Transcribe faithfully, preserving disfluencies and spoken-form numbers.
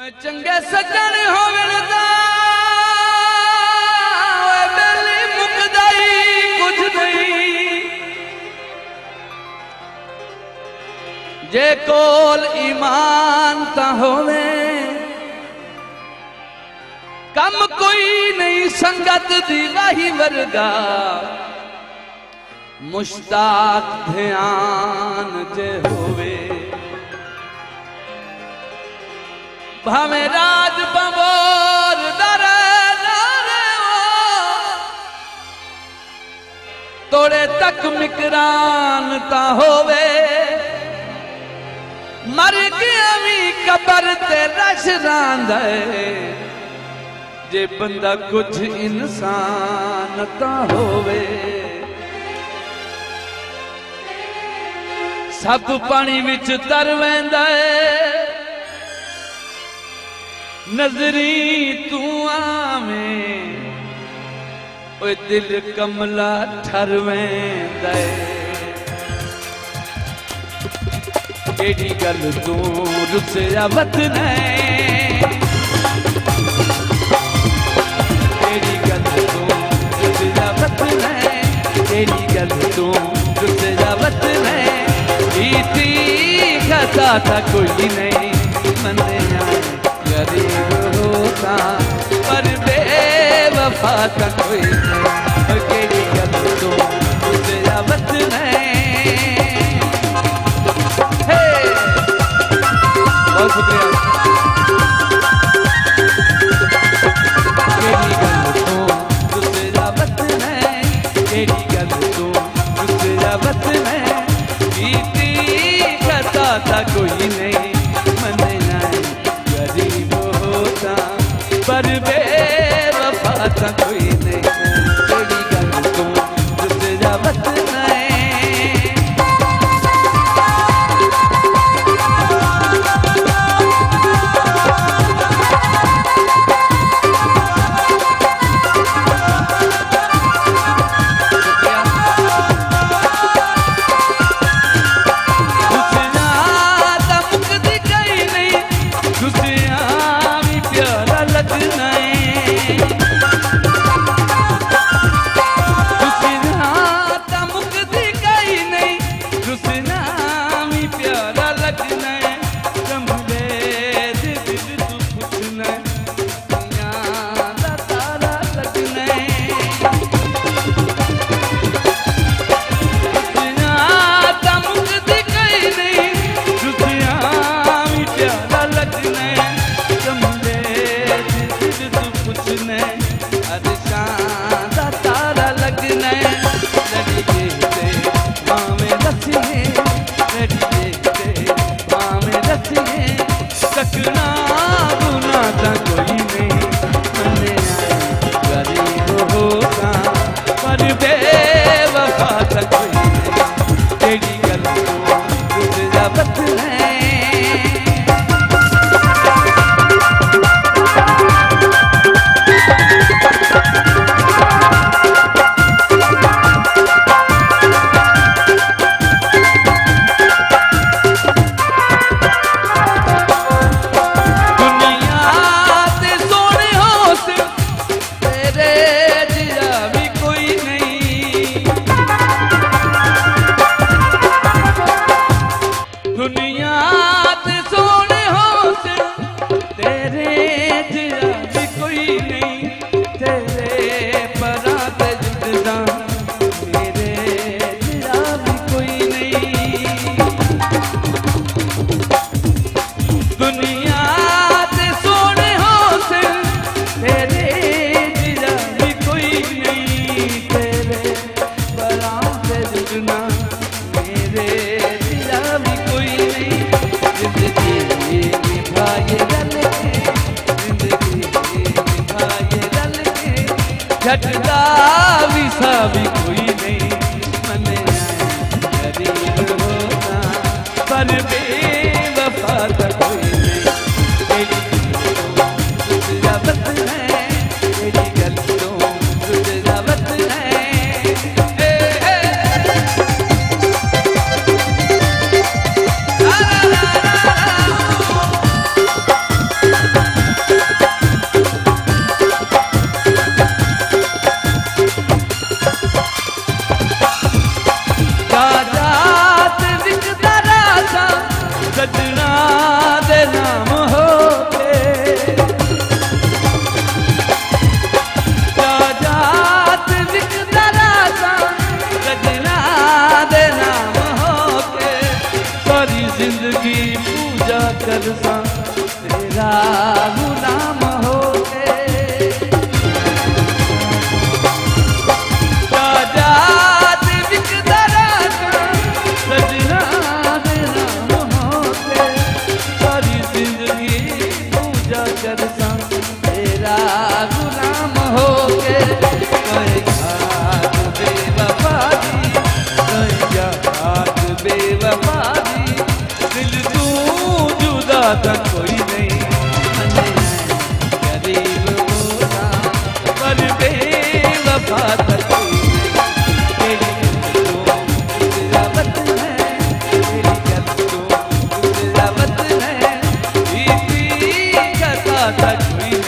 चंगे सज्जन होवन दा बेली मुकदाई कुछ नहीं, जे कोल ईमान ता होवे कम कोई नहीं, संगत दी वाही वर्गा मुश्ताक ध्यान जे होवे, भावे राज बंबोर डरे डरे तोड़े तक मिकरान ता होवे, मर गया भी कबर ते रश रांदे, जे बंदा कुछ इंसान ता होवे, सब पानी विच तर वेंदा नजरी तू आवे, ओए दिल कमला ठरवेंदा केड़ी गल तू रुसिया वतन केड़ी गल तू रुसिया वतन केड़ी गल तू रुसिया वतन बीती खता था कोई नहीं मने गरीब होता पर बेवफा था कोई नहीं, केड़ी गल तू रुसिया वतन बहुत शुक्रिया। केड़ी गल तू रुसिया वतन केड़ी गल तू रुसिया वतन बीती खता था कोई नहीं मने गरीब होता पर बेवफा था कोई नहीं, केड़ी गल तू रुसिया वतन सकना गुना था कोई नहीं मने गरीब होता पर बेवफा था कोई नहीं, केड़ी गल तू रुसिया वतन झटका भी सा भी कोई नहीं मने गरीब होता पर बेवफा था कोई नहीं, केड़ी रुसिया वतन केड़ी गल तू रुसिया वतन तेरा गुलाम हो के। राजा दिविक दरा सजना दे नाम हो के। सारी जिंदगी पूजा कर संग तेरा गुलाम हो के। कोई याद बेवफा दी, कोई याद बेवफा दी, दिल तू जुदा था कोई नहीं, गरीब होना पर बेवफा था कोई नहीं। तेरी गुजरावत है, तेरी गुजरावत है, इसी कथा था कोई